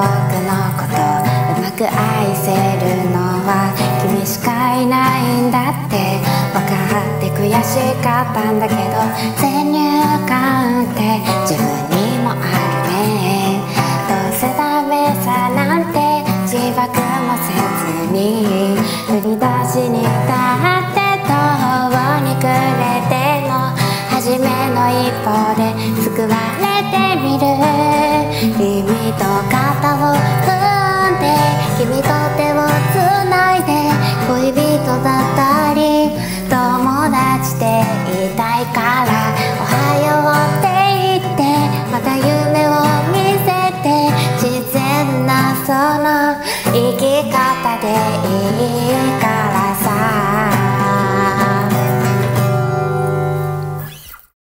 のことうまく愛せるのは君しかいないんだって分かって悔しかったんだけど先入観って自分にもあるねどうせダメさなんて自爆もせずに振り出しにだって途方に暮れても初めの一歩で救われてみる君と肩を組んで君と手をつないで恋人だったり友達でいたいからおはようって言ってまた夢を見せて自然なその生き方でいい